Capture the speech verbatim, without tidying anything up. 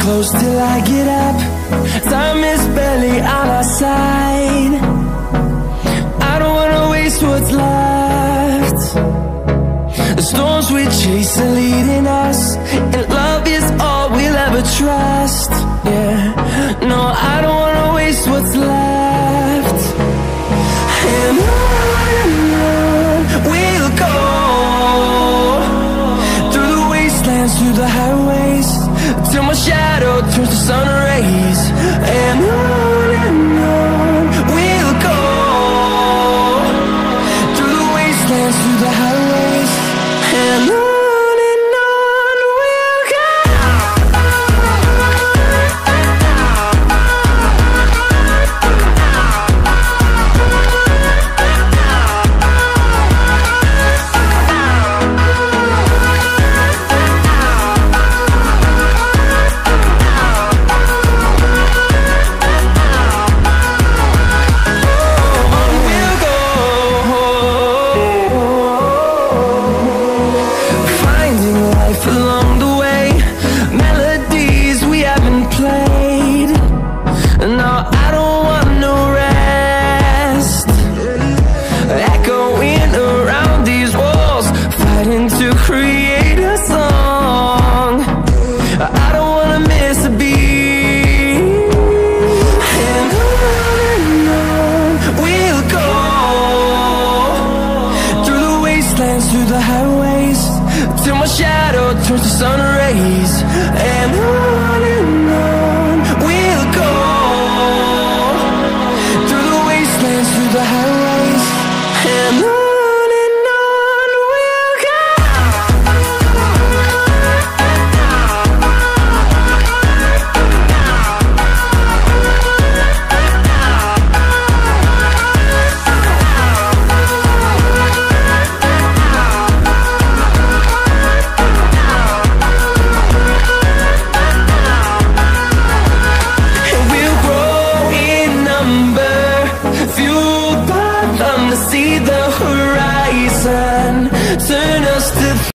close till I get up. Time is barely on our side. I don't wanna waste what's left. The storms we chase are leading us, and love is all we'll ever trust. Yeah, no, I don't wanna waste what's left. And on and on we'll go, through the wastelands, through the highways, till my shadow turns to sun rays. And on and on we'll go, through the wastelands, through the highways, and on. To create a song, I don't wanna miss a beat. And on and on we'll go, through the wastelands, through the highways, till my shadow turns to sun rays. And on and on we'll go, through the wastelands, through the highways, and on.